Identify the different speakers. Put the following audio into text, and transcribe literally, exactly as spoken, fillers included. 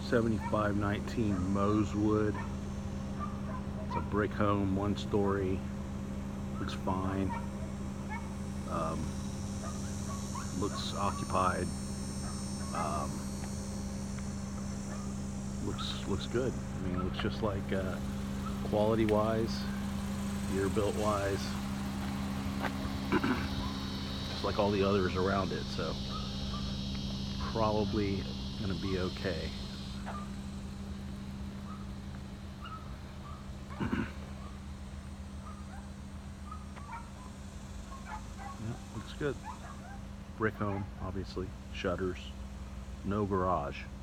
Speaker 1: seventy-five nineteen mosewood. It's a brick home, one story. Looks fine. Um, looks occupied. Um, looks looks good. I mean, it looks just like uh, quality-wise, year built wise, just like all the others around it. So probably gonna be okay. Yeah, looks good. Brick home, obviously. Shutters. No garage.